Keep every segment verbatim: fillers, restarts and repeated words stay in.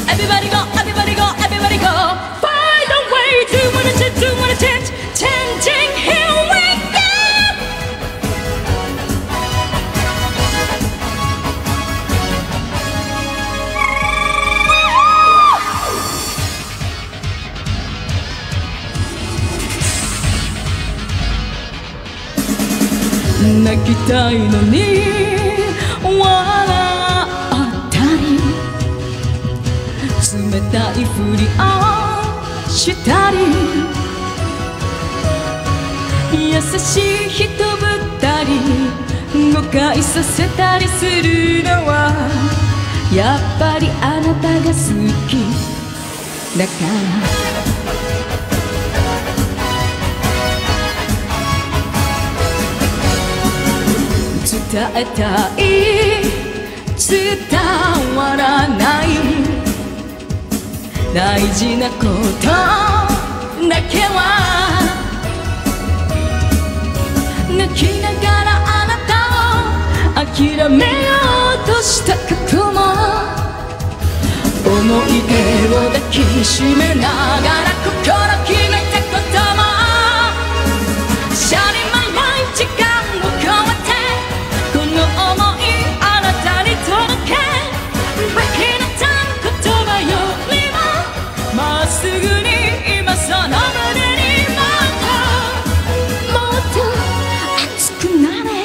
Everybody go, everybody go, everybody go. Find a way to wanna change, to wanna change, changing. Here we go. 泣きたいのに笑ったり冷たいふりをしたり優しい人ぶったり誤解させたりするのはやっぱりあなたが好きだから伝えたい伝わらない大事なことだけは泣きながらあなたを諦めようとした過去も思い出を抱きしめながら心決めたこともシャリマライ時間を超えてこの想いあなたに届けバキなた言葉よりもまっすぐに今その胸にもっともっと熱くなれ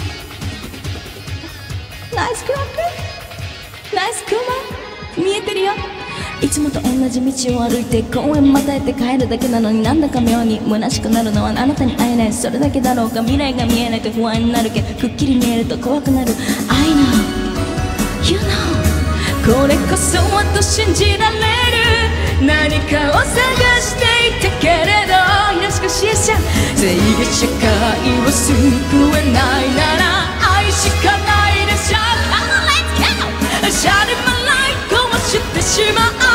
ナイスクラップナイスクマ見えてるよいつもと同じ道を歩いて公園またいて帰るだけなのになんだか妙に虚しくなるのはあなたに会えないそれだけだろうか未来が見えないと不安になるけくっきり見えると怖くなる I know You know これこそはと信じられる何かを探していたけれどよしこしえちゃん正義社会を救えないなら愛しかないでしょ Come on let's go シャリマライトをしてしまう